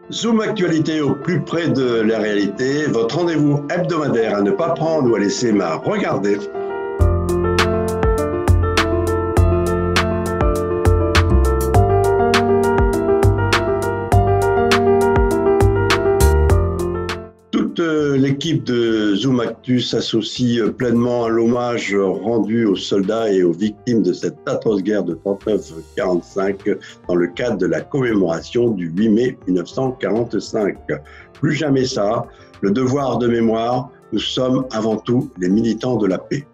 Zoom Actualité au plus près de la réalité, votre rendez-vous hebdomadaire à ne pas prendre ou à laisser mais regarder. Toute l'équipe de Zoom Actu s'associe pleinement à l'hommage rendu aux soldats et aux victimes de cette atroce guerre de 39-45 dans le cadre de la commémoration du 8 mai 1945. Plus jamais ça, le devoir de mémoire, nous sommes avant tout les militants de la paix.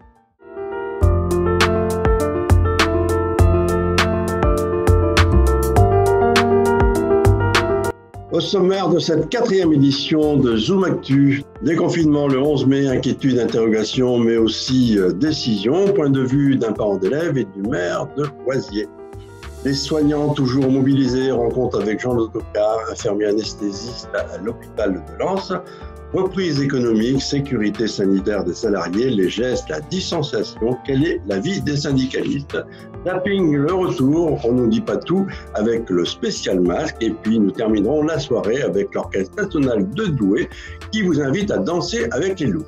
Au sommaire de cette 4e édition de Zoom Actu, déconfinement le 11 mai, inquiétude, interrogation, mais aussi décision, point de vue d'un parent d'élève et du maire de Loisier. Les soignants toujours mobilisés, rencontre avec Jean Autocar, infirmier anesthésiste à l'hôpital de Lens, reprise économique, sécurité sanitaire des salariés, les gestes, la distanciation, quelle est la vie des syndicalistes? Tapping le retour, on ne nous dit pas tout, avec le spécial masque, et puis nous terminerons la soirée avec l'Orchestre national de Douai qui vous invite à danser avec les loups.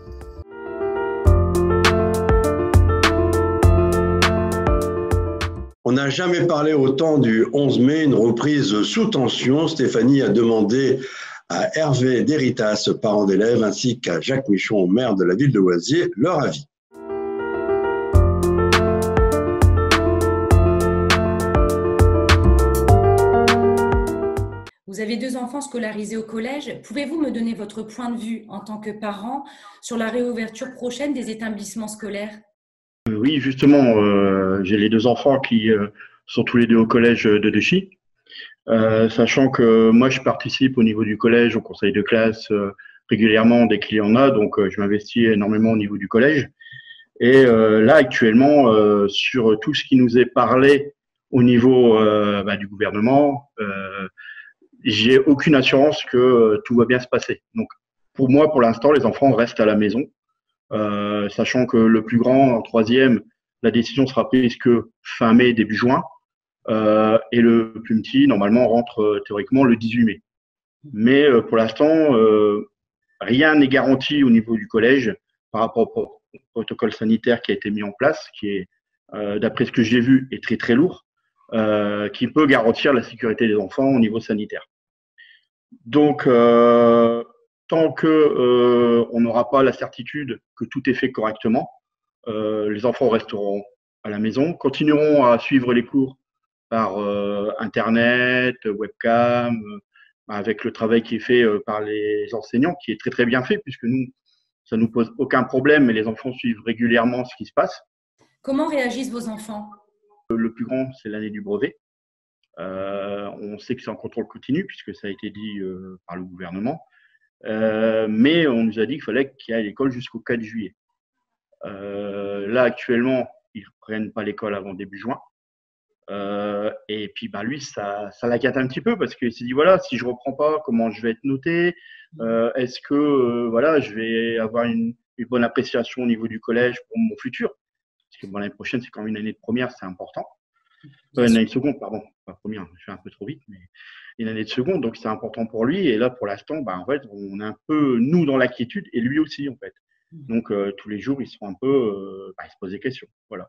On n'a jamais parlé autant du 11 mai, une reprise sous tension. Stéphanie a demandé à Hervé Deritas, parent d'élèves, ainsi qu'à Jacques Michon, maire de la ville de Loisier, leur avis. Vous avez 2 enfants scolarisés au collège. Pouvez-vous me donner votre point de vue en tant que parent sur la réouverture prochaine des établissements scolaires? Oui, justement, j'ai les 2 enfants qui sont tous les 2 au collège de Dechy. Sachant que moi, je participe au niveau du collège, au conseil de classe régulièrement dès qu'il y en a, donc je m'investis énormément au niveau du collège. Et là, actuellement, sur tout ce qui nous est parlé au niveau du gouvernement, j'ai aucune assurance que tout va bien se passer. Donc, pour moi, pour l'instant, les enfants restent à la maison, sachant que le plus grand, en 3e, la décision sera prise que fin mai, début juin. Et le plus petit, normalement, rentre théoriquement le 18 mai. Mais pour l'instant, rien n'est garanti au niveau du collège par rapport au protocole sanitaire qui a été mis en place, qui est, d'après ce que j'ai vu, est très très lourd, qui peut garantir la sécurité des enfants au niveau sanitaire. Donc, tant que on n'aura pas la certitude que tout est fait correctement, les enfants resteront à la maison, continueront à suivre les cours par Internet, webcam, avec le travail qui est fait par les enseignants, qui est très très bien fait, puisque nous, ça nous pose aucun problème, et les enfants suivent régulièrement ce qui se passe. Comment réagissent vos enfants? Le plus grand, c'est l'année du brevet. On sait que c'est en contrôle continu, puisque ça a été dit par le gouvernement. Mais on nous a dit qu'il fallait qu'il aille à l'école jusqu'au 4 juillet. Là, actuellement, ils ne reprennent pas l'école avant début juin. Et puis lui, ça l'inquiète un petit peu parce qu'il s'est dit voilà, si je reprends pas, comment je vais être noté? Est-ce que voilà, je vais avoir une bonne appréciation au niveau du collège pour mon futur? Parce que l'année prochaine, c'est quand même une année de première, c'est important. Une année de seconde, pardon, pas première, je fais un peu trop vite, mais une année de seconde, donc c'est important pour lui. Et là, pour l'instant, en fait, on est un peu nous dans l'inquiétude et lui aussi, en fait. Donc tous les jours, ils sont un peu, ils se posent des questions, voilà.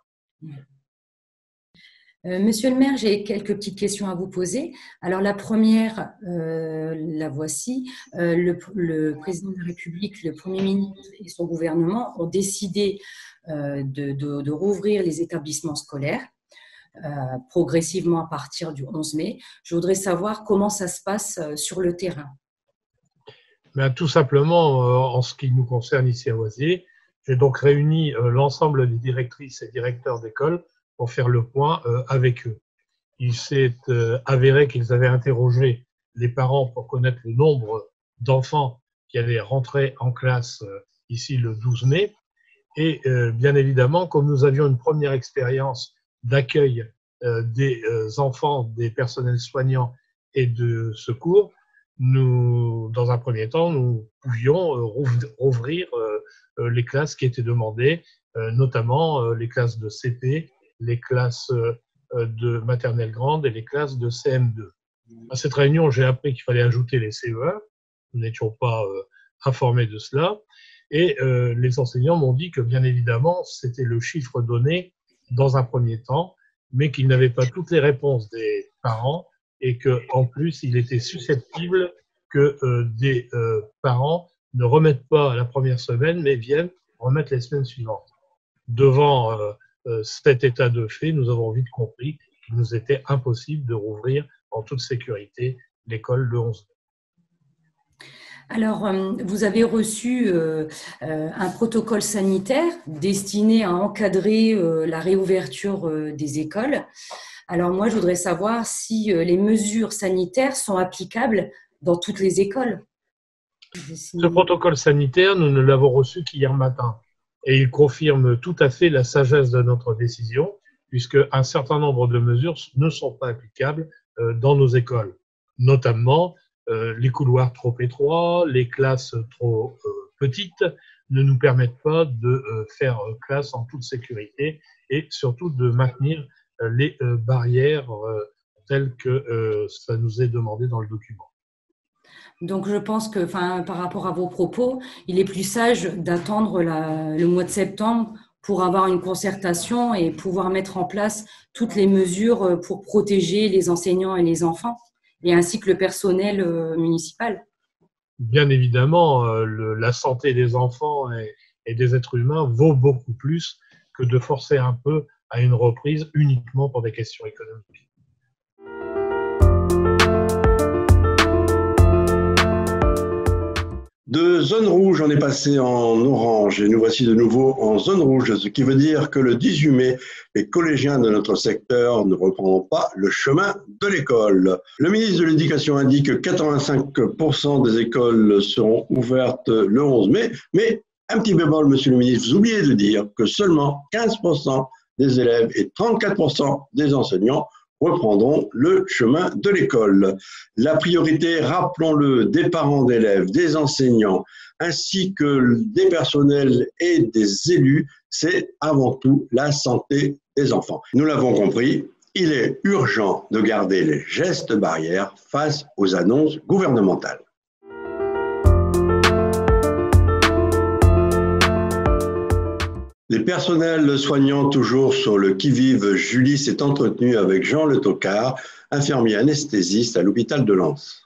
Monsieur le maire, j'ai quelques petites questions à vous poser. Alors la première, la voici. Le président de la République, le Premier ministre et son gouvernement ont décidé de rouvrir les établissements scolaires progressivement à partir du 11 mai. Je voudrais savoir comment ça se passe sur le terrain. Tout simplement, en ce qui nous concerne ici à Loisier, j'ai donc réuni l'ensemble des directrices et directeurs d'école pour faire le point avec eux. Il s'est avéré qu'ils avaient interrogé les parents pour connaître le nombre d'enfants qui allaient rentrer en classe ici le 12 mai. Et bien évidemment, comme nous avions une première expérience d'accueil des enfants, des personnels soignants et de secours, nous, dans un premier temps, nous pouvions rouvrir les classes qui étaient demandées, notamment les classes de CP, les classes de maternelle grande et les classes de CM2. À cette réunion, j'ai appris qu'il fallait ajouter les CE1. Nous n'étions pas informés de cela. Et les enseignants m'ont dit que, bien évidemment, c'était le chiffre donné dans un premier temps, mais qu'ils n'avaient pas toutes les réponses des parents et qu'en plus, il était susceptible que des parents ne remettent pas la première semaine, mais viennent remettre les semaines suivantes. Devant cet état de fait, nous avons vite compris qu'il nous était impossible de rouvrir en toute sécurité l'école le 11 mai. Alors, vous avez reçu un protocole sanitaire destiné à encadrer la réouverture des écoles. Alors, moi, je voudrais savoir si les mesures sanitaires sont applicables dans toutes les écoles. Ce protocole sanitaire, nous ne l'avons reçu qu'hier matin. Et il confirme tout à fait la sagesse de notre décision, puisque un certain nombre de mesures ne sont pas applicables dans nos écoles, notamment les couloirs trop étroits, les classes trop petites ne nous permettent pas de faire classe en toute sécurité et surtout de maintenir les barrières telles que ça nous est demandé dans le document. Donc, je pense que, par rapport à vos propos, il est plus sage d'attendre le mois de septembre pour avoir une concertation et pouvoir mettre en place toutes les mesures pour protéger les enseignants et les enfants, et ainsi que le personnel municipal. Bien évidemment, la santé des enfants et des êtres humains vaut beaucoup plus que de forcer un peu à une reprise uniquement pour des questions économiques. De zone rouge, on est passé en orange et nous voici de nouveau en zone rouge, ce qui veut dire que le 18 mai, les collégiens de notre secteur ne reprendront pas le chemin de l'école. Le ministre de l'Éducation indique que 85% des écoles seront ouvertes le 11 mai, mais un petit bémol, monsieur le ministre, vous oubliez de dire que seulement 15% des élèves et 34% des enseignants reprendront le chemin de l'école. La priorité, rappelons-le, des parents d'élèves, des enseignants, ainsi que des personnels et des élus, c'est avant tout la santé des enfants. Nous l'avons compris, il est urgent de garder les gestes barrières face aux annonces gouvernementales. Les personnels soignants toujours sur le qui-vive, Julie s'est entretenue avec Jean Le Tocard, infirmier anesthésiste à l'hôpital de Lens.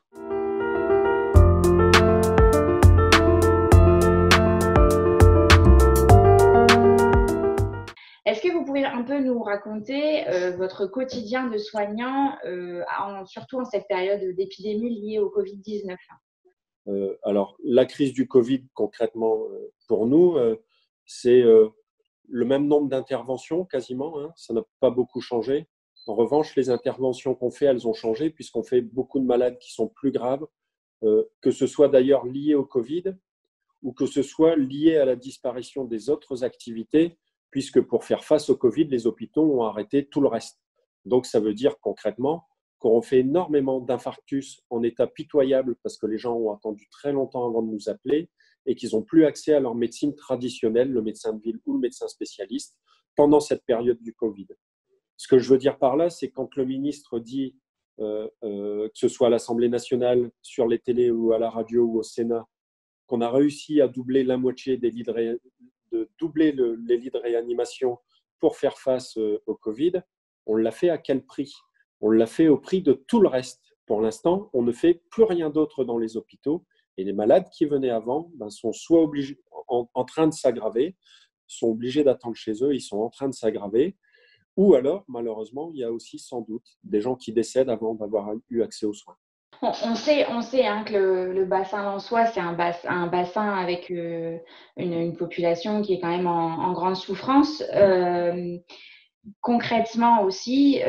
Est-ce que vous pouvez un peu nous raconter votre quotidien de soignant, surtout en cette période d'épidémie liée au Covid-19 ? Alors, la crise du Covid, concrètement, pour nous, c'est le même nombre d'interventions quasiment, hein, ça n'a pas beaucoup changé. En revanche, les interventions qu'on fait, elles ont changé puisqu'on fait beaucoup de malades qui sont plus graves, que ce soit d'ailleurs lié au Covid ou que ce soit lié à la disparition des autres activités, puisque pour faire face au Covid, les hôpitaux ont arrêté tout le reste. Donc, ça veut dire concrètement qu'on fait énormément d'infarctus en état pitoyable parce que les gens ont attendu très longtemps avant de nous appeler et qu'ils n'ont plus accès à leur médecine traditionnelle, le médecin de ville ou le médecin spécialiste, pendant cette période du Covid. Ce que je veux dire par là, c'est quand le ministre dit, que ce soit à l'Assemblée nationale, sur les télés ou à la radio ou au Sénat, qu'on a réussi à doubler la moitié des lits les lits de réanimation pour faire face au Covid, on l'a fait à quel prix ? On l'a fait au prix de tout le reste. Pour l'instant, on ne fait plus rien d'autre dans les hôpitaux. Et les malades qui venaient avant sont soit obligés, en train de s'aggraver, sont obligés d'attendre chez eux, ils sont en train de s'aggraver. Ou alors, malheureusement, il y a aussi sans doute des gens qui décèdent avant d'avoir eu accès aux soins. On sait que le bassin lensois, c'est un bassin avec une population qui est quand même en grande souffrance. Concrètement aussi,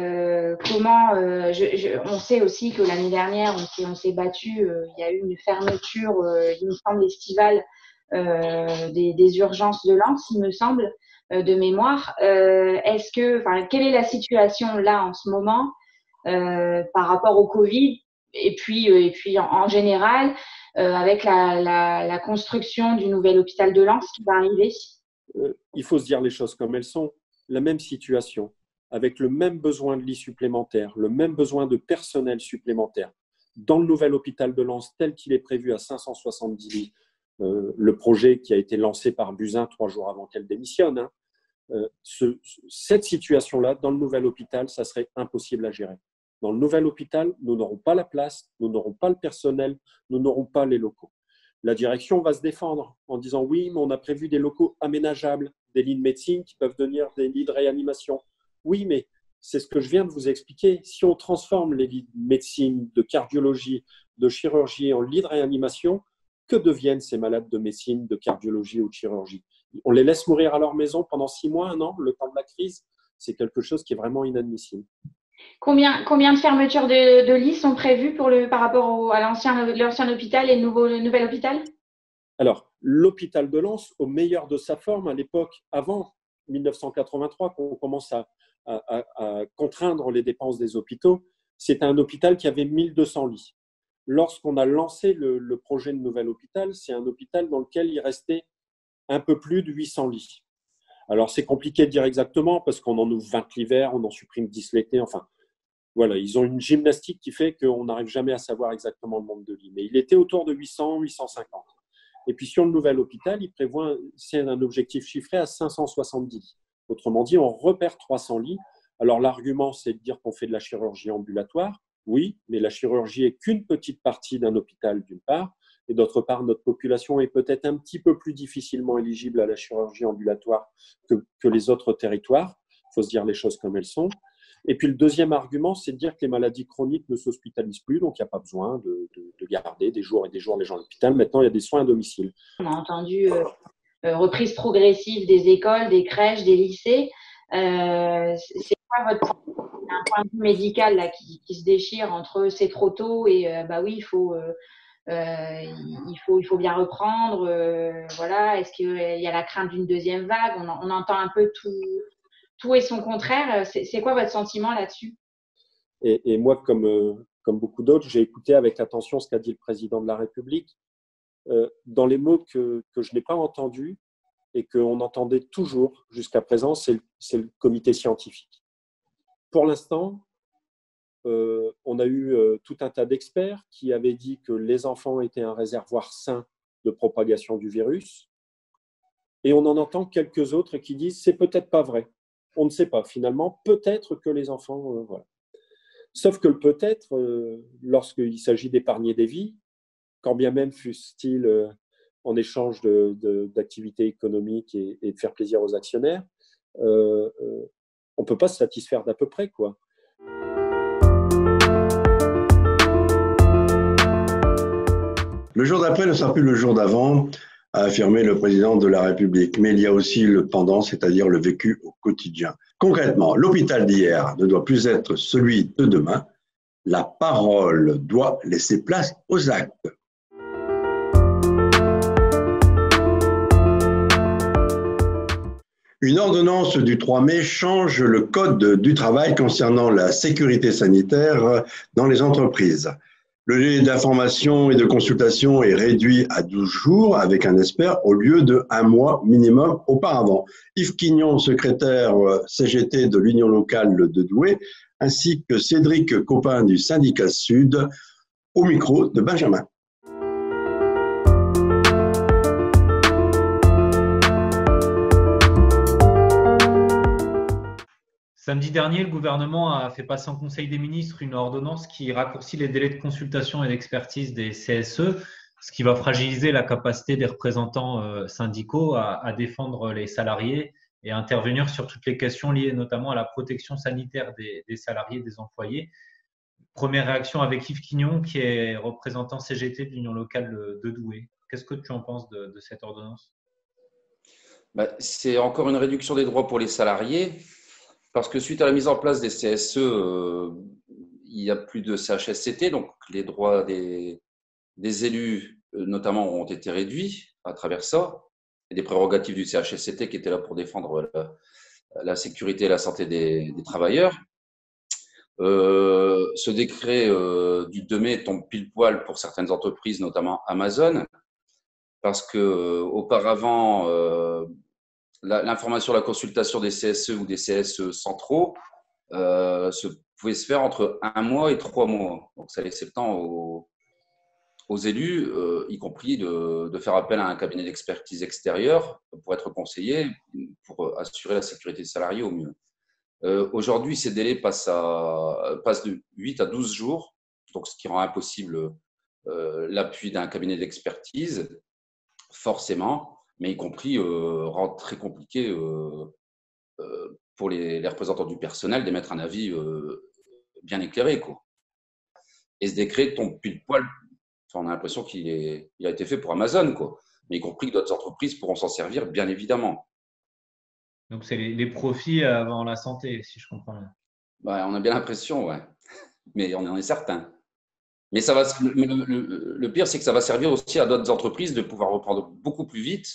on sait aussi que l'année dernière, on s'est battu, il y a eu une fermeture, il me semble, estivale des urgences de Lens, il me semble, de mémoire. Quelle est la situation là en ce moment par rapport au Covid et puis en général avec la construction du nouvel hôpital de Lens qui va arriver ? Il faut se dire les choses comme elles sont. La même situation. avec le même besoin de lits supplémentaires, le même besoin de personnel supplémentaire, dans le nouvel hôpital de Lens tel qu'il est prévu à 570 lits, le projet qui a été lancé par Buzyn 3 jours avant qu'elle démissionne, hein, cette situation-là, dans le nouvel hôpital, ça serait impossible à gérer. Dans le nouvel hôpital, nous n'aurons pas la place, nous n'aurons pas le personnel, nous n'aurons pas les locaux. La direction va se défendre en disant oui, mais on a prévu des locaux aménageables, des lits de médecine qui peuvent devenir des lits de réanimation. Oui, mais c'est ce que je viens de vous expliquer. Si on transforme les lits de médecine, de cardiologie, de chirurgie en lits de réanimation, que deviennent ces malades de médecine, de cardiologie ou de chirurgie? On les laisse mourir à leur maison pendant 6 mois, 1 an, le temps de la crise? C'est quelque chose qui est vraiment inadmissible. Combien de fermetures de lits sont prévues par rapport à l'ancien hôpital et le nouvel hôpital? Alors, l'hôpital de Lens, au meilleur de sa forme, à l'époque, avant 1983, qu'on commence à contraindre les dépenses des hôpitaux, c'était un hôpital qui avait 1200 lits. Lorsqu'on a lancé le projet de nouvel hôpital, c'est un hôpital dans lequel il restait un peu plus de 800 lits. Alors, c'est compliqué de dire exactement parce qu'on en ouvre 20 l'hiver, on en supprime 10 l'été. Enfin, voilà, ils ont une gymnastique qui fait qu'on n'arrive jamais à savoir exactement le nombre de lits. Mais il était autour de 800, 850. Et puis, sur le nouvel hôpital, il prévoit, c'est un objectif chiffré à 570 lits. Autrement dit, on repère 300 lits. Alors, l'argument, c'est de dire qu'on fait de la chirurgie ambulatoire. Oui, mais la chirurgie est qu'une petite partie d'un hôpital, d'une part. Et d'autre part, notre population est peut-être un petit peu plus difficilement éligible à la chirurgie ambulatoire que les autres territoires. Il faut se dire les choses comme elles sont. Et puis, le deuxième argument, c'est de dire que les maladies chroniques ne s'hospitalisent plus, donc il n'y a pas besoin de garder des jours et des jours les gens à l'hôpital. Maintenant, il y a des soins à domicile. On a entendu reprise progressive des écoles, des crèches, des lycées. C'est quoi votre point de vue médical là, qui se déchire entre c'est trop tôt et bah oui, il faut bien reprendre. Voilà. Est-ce qu'il y a la crainte d'une deuxième vague? On entend un peu tout et son contraire. C'est quoi votre sentiment là-dessus? Et moi, comme beaucoup d'autres, j'ai écouté avec attention ce qu'a dit le président de la République. Dans les mots que je n'ai pas entendus et qu'on entendait toujours jusqu'à présent, c'est le comité scientifique. Pour l'instant, on a eu tout un tas d'experts qui avaient dit que les enfants étaient un réservoir sain de propagation du virus. Et on en entend quelques autres qui disent c'est peut-être pas vrai. On ne sait pas. Finalement, peut-être que les enfants, voilà. Sauf que le peut-être, lorsqu'il s'agit d'épargner des vies, quand bien même fût-il en échange d'activités économiques et de faire plaisir aux actionnaires, on ne peut pas se satisfaire d'à peu près, quoi. Le jour d'après ne sera plus le jour d'avant, a affirmé le président de la République. Mais il y a aussi le pendant, c'est-à-dire le vécu au quotidien. Concrètement, l'hôpital d'hier ne doit plus être celui de demain. La parole doit laisser place aux actes. Une ordonnance du 3 mai change le code du travail concernant la sécurité sanitaire dans les entreprises. Le délai d'information et de consultation est réduit à 12 jours avec un expert au lieu de 1 mois minimum auparavant. Yves Quignon, secrétaire CGT de l'Union locale de Douai, ainsi que Cédric Copin du syndicat Sud, au micro de Benjamin. Samedi dernier, le gouvernement a fait passer en Conseil des ministres une ordonnance qui raccourcit les délais de consultation et d'expertise des CSE, ce qui va fragiliser la capacité des représentants syndicaux à défendre les salariés et à intervenir sur toutes les questions liées notamment à la protection sanitaire des salariés et des employés. Première réaction avec Yves Quignon, qui est représentant CGT de l'Union locale de Douai. Qu'est-ce que tu en penses de cette ordonnance? C'est encore une réduction des droits pour les salariés. Parce que suite à la mise en place des CSE, il n'y a plus de CHSCT, donc les droits des élus, notamment, ont été réduits à travers ça, et des prérogatives du CHSCT qui étaient là pour défendre la sécurité et la santé des travailleurs. Ce décret du 2 mai tombe pile poil pour certaines entreprises, notamment Amazon, parce que auparavant, l'information, la consultation des CSE ou des CSE centraux pouvait se faire entre 1 mois et 3 mois. Donc, ça laissait le temps aux élus, y compris de faire appel à un cabinet d'expertise extérieur pour être conseillé, pour assurer la sécurité des salariés au mieux. Aujourd'hui, ces délais passent de 8 à 12 jours, donc ce qui rend impossible l'appui d'un cabinet d'expertise, forcément, mais y compris rend très compliqué pour les représentants du personnel d'émettre un avis bien éclairé, quoi. Et ce décret tombe pile poil. Enfin, on a l'impression qu'il a été fait pour Amazon, quoi. Mais y compris que d'autres entreprises pourront s'en servir, bien évidemment. Donc, c'est les profits avant la santé, si je comprends bien. On a bien l'impression, ouais. Mais on en est certain. Mais le pire, c'est que ça va servir aussi à d'autres entreprises de pouvoir reprendre beaucoup plus vite.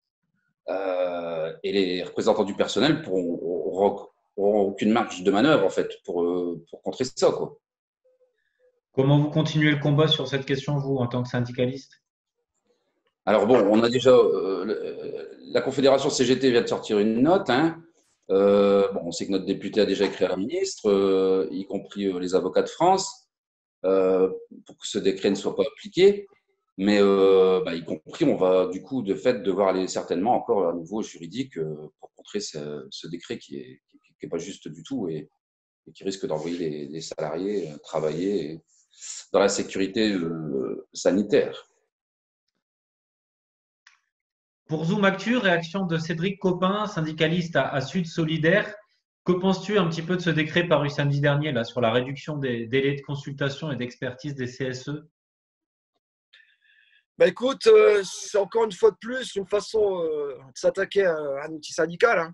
Et les représentants du personnel n'auront aucune marge de manœuvre, en fait, pour contrer ça, quoi. Comment vous continuez le combat sur cette question, vous, en tant que syndicaliste? Alors bon, on a déjà la Confédération CGT vient de sortir une note. On sait que notre député a déjà écrit à la ministre, y compris les avocats de France, pour que ce décret ne soit pas appliqué. Mais y compris, on va du coup de fait devoir aller certainement encore à nouveau juridique pour contrer ce décret qui est pas juste du tout et qui risque d'envoyer les salariés travailler dans la sécurité sanitaire. Pour Zoom Actu, réaction de Cédric Copin, syndicaliste à Sud Solidaire. Que penses-tu un petit peu de ce décret paru samedi dernier là, sur la réduction des délais de consultation et d'expertise des CSE? Écoute, c'est encore une fois de plus une façon de s'attaquer à un outil syndical.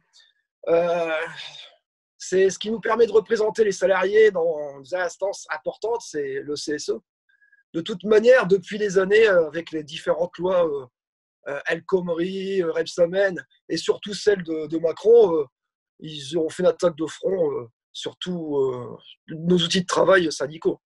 C'est ce qui nous permet de représenter les salariés dans des instances importantes, c'est le CSE. De toute manière, depuis des années, avec les différentes lois El Khomri, Rebsamen et surtout celle de Macron, ils ont fait une attaque de front sur tous nos outils de travail syndicaux.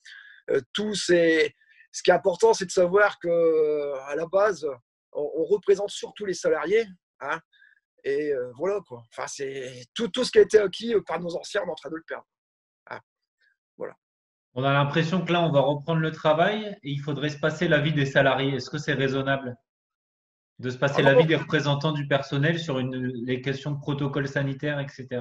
Ce qui est important, c'est de savoir qu'à la base, on représente surtout les salariés. Et voilà, quoi. Enfin, c'est tout ce qui a été acquis par nos anciens, on est en train de le perdre. Voilà. On a l'impression que là, on va reprendre le travail et il faudrait se passer l'avis des salariés. Est-ce que c'est raisonnable de se passer l'avis des représentants du personnel sur les questions de protocole sanitaire, etc.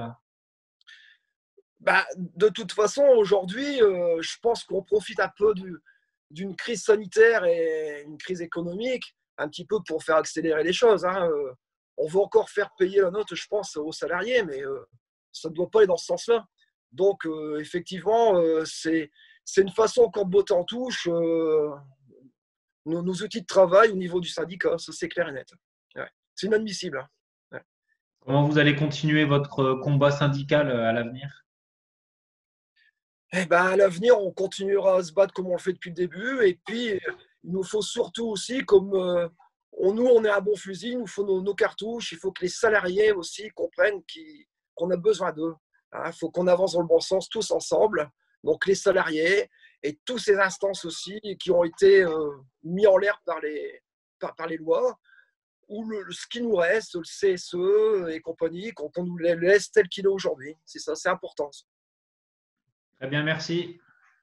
De toute façon, aujourd'hui, je pense qu'on profite un peu d'une crise sanitaire et une crise économique, un petit peu pour faire accélérer les choses. On va encore faire payer la note, je pense, aux salariés, mais ça ne doit pas aller dans ce sens-là. Donc, effectivement, c'est une façon encore de botter en touche nos outils de travail au niveau du syndicat, ça c'est clair et net. Ouais. C'est inadmissible. Ouais. Comment vous allez continuer votre combat syndical à l'avenir? À l'avenir, on continuera à se battre comme on le fait depuis le début. Et puis, il nous faut surtout aussi, comme on est un bon fusil, il nous faut nos cartouches. Il faut que les salariés aussi comprennent qu'on a besoin d'eux. Il faut qu'on avance dans le bon sens tous ensemble. Donc, les salariés et toutes ces instances aussi qui ont été mis en l'air par les lois, ou ce qui nous reste, le CSE et compagnie, qu'on nous laisse tel qu'il est aujourd'hui. C'est ça, c'est important. Très bien, merci.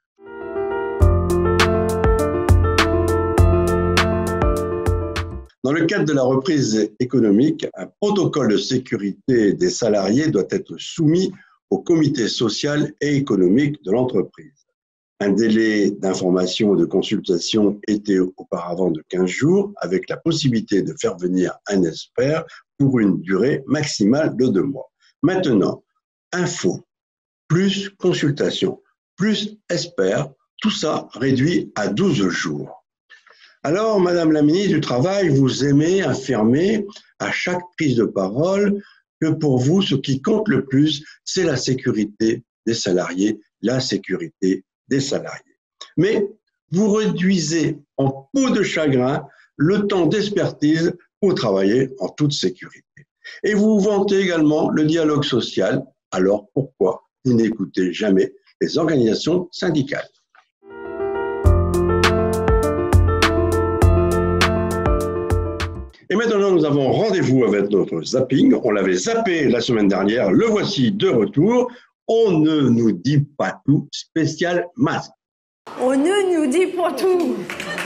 Dans le cadre de la reprise économique, un protocole de sécurité des salariés doit être soumis au comité social et économique de l'entreprise. Un délai d'information et de consultation était auparavant de 15 jours, avec la possibilité de faire venir un expert pour une durée maximale de 2 mois. Maintenant, info, plus consultation, plus expert, tout ça réduit à 12 jours. Alors, Madame la ministre du Travail, vous aimez affirmer à chaque prise de parole que pour vous, ce qui compte le plus, c'est la sécurité des salariés, la sécurité des salariés. Mais vous réduisez en peau de chagrin le temps d'expertise pour travailler en toute sécurité. Et vous vantez également le dialogue social. Alors pourquoi vous n'écoutez jamais les organisations syndicales? Et maintenant, nous avons rendez-vous avec notre zapping. On l'avait zappé la semaine dernière, le voici de retour. On ne nous dit pas tout, spécial masque. On ne nous dit pas tout.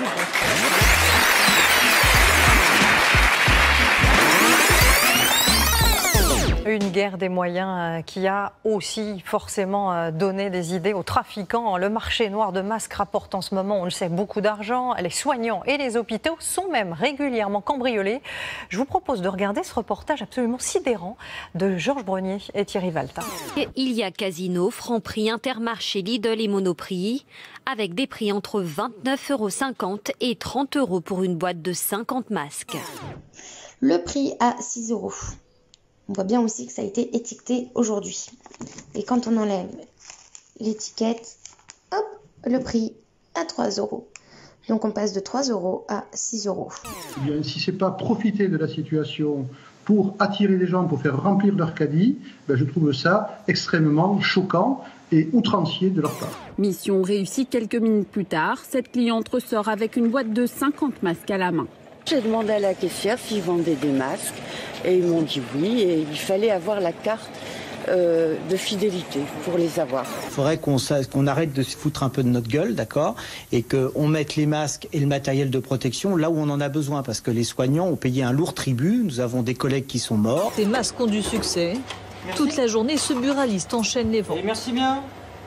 Une guerre des moyens qui a aussi forcément donné des idées aux trafiquants. Le marché noir de masques rapporte en ce moment, on le sait, beaucoup d'argent. Les soignants et les hôpitaux sont même régulièrement cambriolés. Je vous propose de regarder ce reportage absolument sidérant de Georges Brenier et Thierry Valta. Il y a Casino, Franprix, Intermarché, Lidl et Monoprix, avec des prix entre 29,50 € et 30 € pour une boîte de 50 masques. Le prix à 6 €. On voit bien aussi que ça a été étiqueté aujourd'hui. Et quand on enlève l'étiquette, hop, le prix à 3 €. Donc on passe de 3 € à 6 €. Eh bien, si ce n'est pas profiter de la situation pour attirer les gens, pour faire remplir leur caddie, je trouve ça extrêmement choquant et outrancier de leur part. Mission réussie quelques minutes plus tard. Cette cliente ressort avec une boîte de 50 masques à la main. J'ai demandé à la caissière s'ils vendaient des masques et ils m'ont dit oui et il fallait avoir la carte de fidélité pour les avoir. Il faudrait qu'on arrête de se foutre un peu de notre gueule, d'accord, et qu'on mette les masques et le matériel de protection là où on en a besoin, parce que les soignants ont payé un lourd tribut, nous avons des collègues qui sont morts. Ces masques ont du succès. Merci. Toute la journée, ce buraliste enchaîne les ventes. Et merci bien.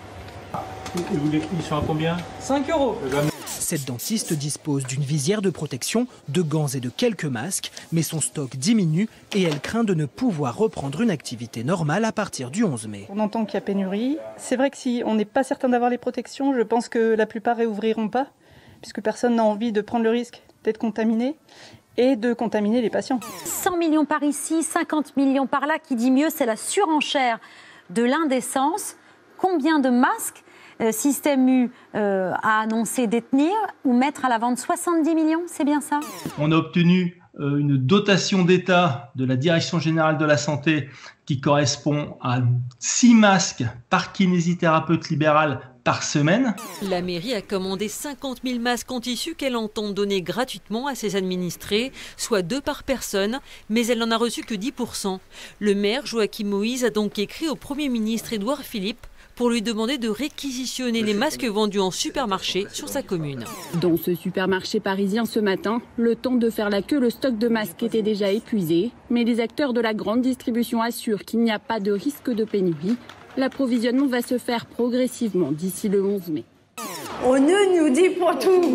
Ils sont à combien? 5 €. Cette dentiste dispose d'une visière de protection, de gants et de quelques masques, mais son stock diminue et elle craint de ne pouvoir reprendre une activité normale à partir du 11 mai. On entend qu'il y a pénurie. C'est vrai que si on n'est pas certain d'avoir les protections, je pense que la plupart réouvriront pas, puisque personne n'a envie de prendre le risque d'être contaminé et de contaminer les patients. 100 millions par ici, 50 millions par là, qui dit mieux, c'est la surenchère de l'indécence. Combien de masques Système U a annoncé détenir ou mettre à la vente 70 millions, c'est bien ça? On a obtenu une dotation d'État de la Direction générale de la santé qui correspond à 6 masques par kinésithérapeute libéral par semaine. La mairie a commandé 50 000 masques en tissu qu'elle entend donner gratuitement à ses administrés, soit 2 par personne, mais elle n'en a reçu que 10%. Le maire Joachim Moïse a donc écrit au Premier ministre Édouard Philippe pour lui demander de réquisitionner les masques vendus en supermarché sur sa commune. Dans ce supermarché parisien ce matin, le temps de faire la queue, le stock de masques était déjà épuisé. Mais les acteurs de la grande distribution assurent qu'il n'y a pas de risque de pénurie. L'approvisionnement va se faire progressivement d'ici le 11 mai. On ne nous dit pas tout.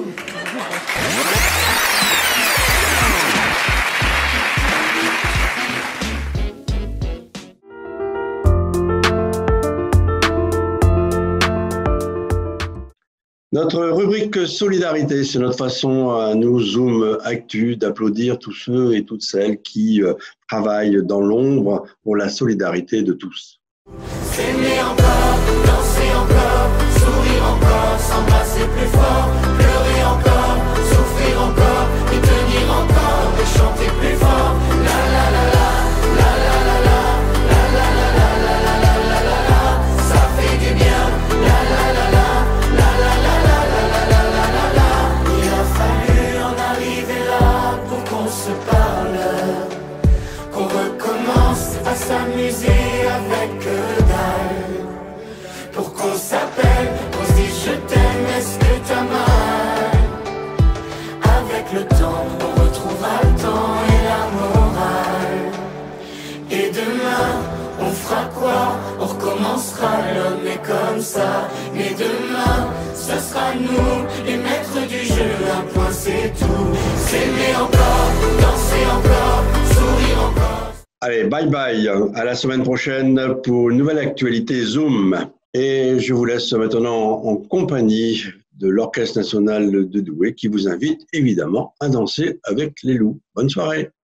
Notre rubrique Solidarité, c'est notre façon à nous, Zoom Actu, d'applaudir tous ceux et toutes celles qui travaillent dans l'ombre pour la solidarité de tous. S'aimer encore, danser encore, sourire encore, s'embrasser plus fort, pleurer encore, souffrir encore, et tenir encore, et chanter plus fort. La la la la, la la la la, la la la la, la la la la la la, ça fait du bien. La la la la, la la la la, la la la la la la. Il a fallu en arriver là pour qu'on se parle, qu'on recommence à s'amuser avec dalle, pour qu'on s'appelle, qu'on se dise je t'aime, est-ce que t'as mal? Avec le temps, on retrouvera le temps et la morale. Et demain, on fera quoi? On recommencera, l'homme est comme ça. Mais demain, ce sera nous, les maîtres du jeu, un point c'est tout. S'aimer encore, danser encore, sourire encore. Allez, bye bye, à la semaine prochaine pour une nouvelle actualité Zoom. Et je vous laisse maintenant en compagnie de l'Orchestre national de Douai qui vous invite évidemment à danser avec les loups. Bonne soirée.